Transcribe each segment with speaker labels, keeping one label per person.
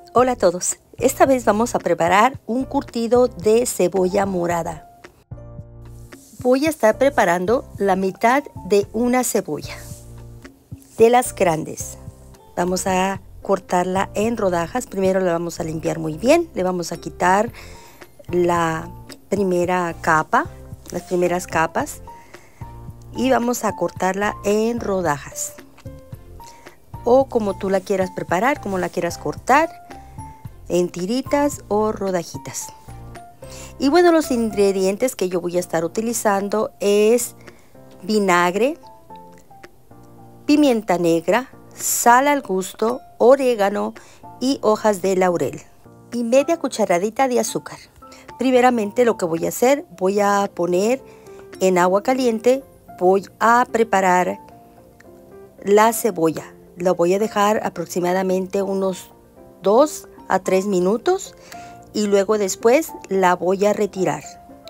Speaker 1: Hola a todos, esta vez vamos a preparar un curtido de cebolla morada. Voy a estar preparando la mitad de una cebolla, de las grandes. Vamos a cortarla en rodajas. Primero la vamos a limpiar muy bien, le vamos a quitar la primera capa, las primeras capas, y vamos a cortarla en rodajas. O como tú la quieras preparar, como la quieras cortar, en tiritas o rodajitas. Y bueno, los ingredientes que yo voy a estar utilizando es vinagre, pimienta negra, sal al gusto, orégano y hojas de laurel. Y media cucharadita de azúcar. Primeramente lo que voy a hacer, voy a poner en agua caliente, voy a preparar la cebolla. La voy a dejar aproximadamente unos 2 a 3 minutos y luego después la voy a retirar.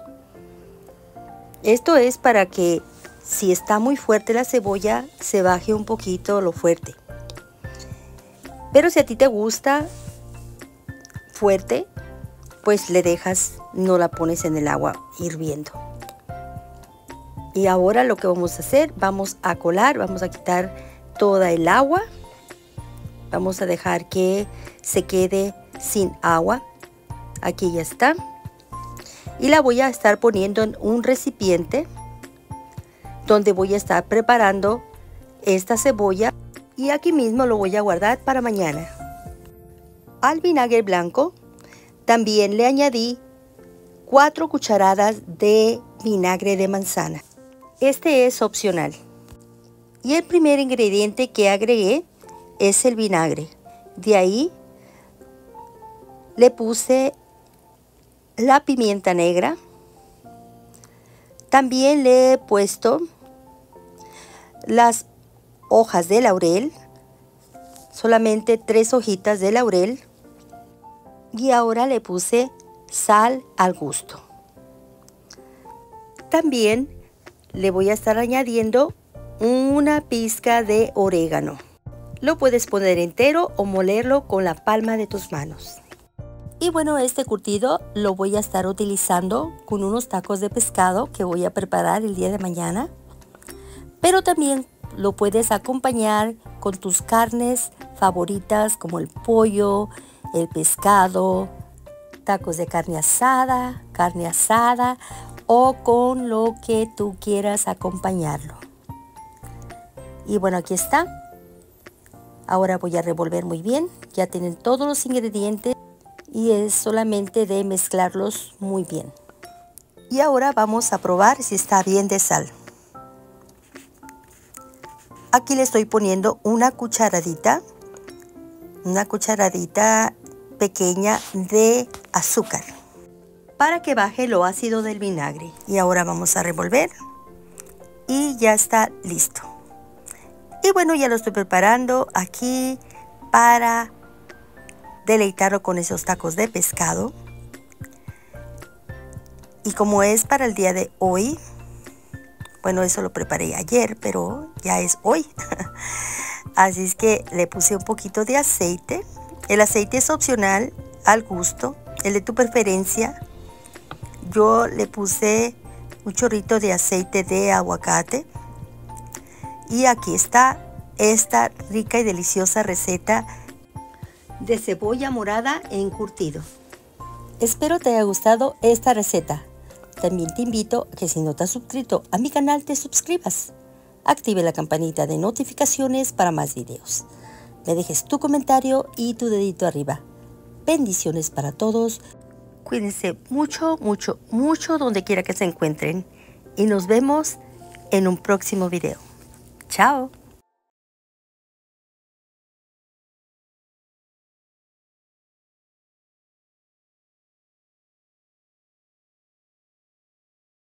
Speaker 1: Esto es para que si está muy fuerte la cebolla se baje un poquito lo fuerte. Pero si a ti te gusta fuerte, pues le dejas, no la pones en el agua hirviendo. Y ahora lo que vamos a hacer, vamos a colar, vamos a quitar toda el agua. Vamos a dejar que se quede sin agua. Aquí ya está. Y la voy a estar poniendo en un recipiente donde voy a estar preparando esta cebolla. Y aquí mismo lo voy a guardar para mañana. Al vinagre blanco también le añadí 4 cucharadas de vinagre de manzana. Este es opcional. Y el primer ingrediente que agregué es el vinagre. De ahí le puse la pimienta negra. También le he puesto las hojas de laurel. Solamente 3 hojitas de laurel. Y ahora le puse sal al gusto. También le voy a estar añadiendo una pizca de orégano. Lo puedes poner entero o molerlo con la palma de tus manos. Y bueno, este curtido lo voy a estar utilizando con unos tacos de pescado que voy a preparar el día de mañana. Pero también lo puedes acompañar con tus carnes favoritas como el pollo, el pescado, tacos de carne asada o con lo que tú quieras acompañarlo. Y bueno, aquí está. Ahora voy a revolver muy bien. Ya tienen todos los ingredientes y es solamente de mezclarlos muy bien. Y ahora vamos a probar si está bien de sal. Aquí le estoy poniendo una cucharadita pequeña de azúcar para que baje lo ácido del vinagre. Y ahora vamos a revolver y ya está listo. Y bueno, ya lo estoy preparando aquí para deleitarlo con esos tacos de pescado. Y como es para el día de hoy, bueno, eso lo preparé ayer, pero ya es hoy. Así es que le puse un poquito de aceite. El aceite es opcional, al gusto, el de tu preferencia. Yo le puse un chorrito de aceite de aguacate. Y aquí está esta rica y deliciosa receta de cebolla morada encurtido. Espero te haya gustado esta receta. También te invito a que si no te has suscrito a mi canal te suscribas. Active la campanita de notificaciones para más videos. Me dejes tu comentario y tu dedito arriba. Bendiciones para todos. Cuídense mucho, mucho, mucho donde quiera que se encuentren. Y nos vemos en un próximo video. Chao.